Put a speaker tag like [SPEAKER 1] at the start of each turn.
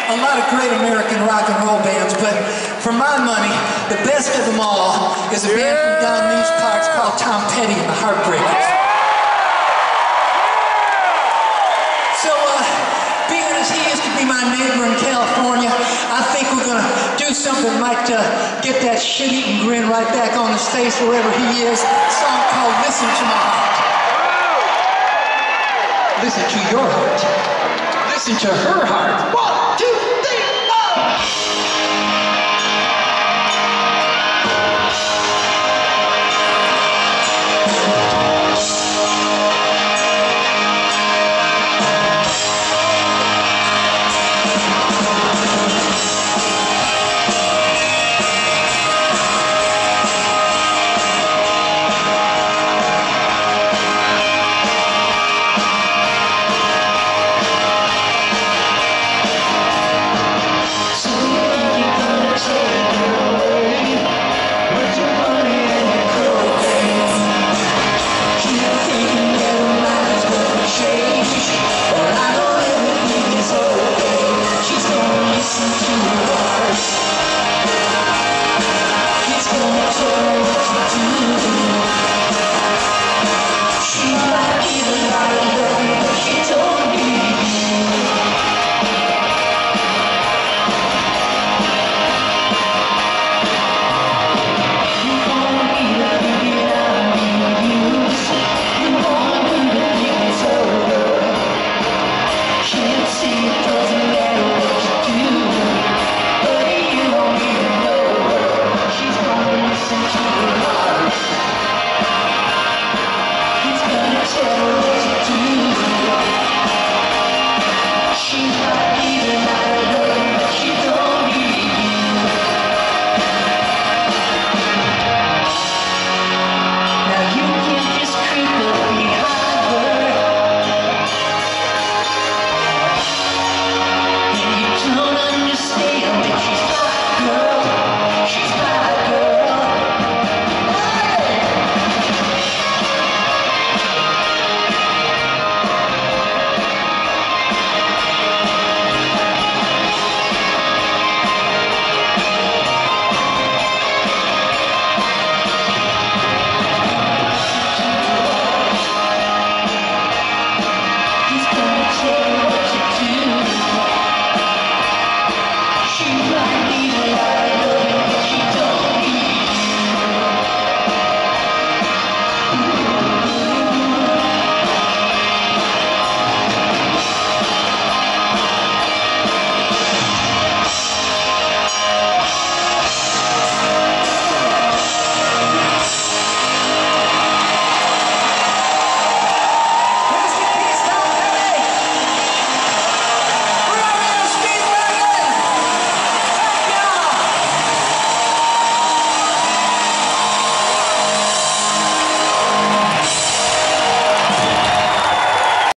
[SPEAKER 1] a lot of great American rock and roll bands, but for my money, the best of them all is a band from down these parts called Tom Petty and the Heartbreakers. So, being as he used to be my neighbor in California, I think we're gonna do something that might get that shit-eating grin right back on his face wherever he is. A song called Listen to My Heart. Listen to your heart. Listen to her heart. 1, 2, 3, 4!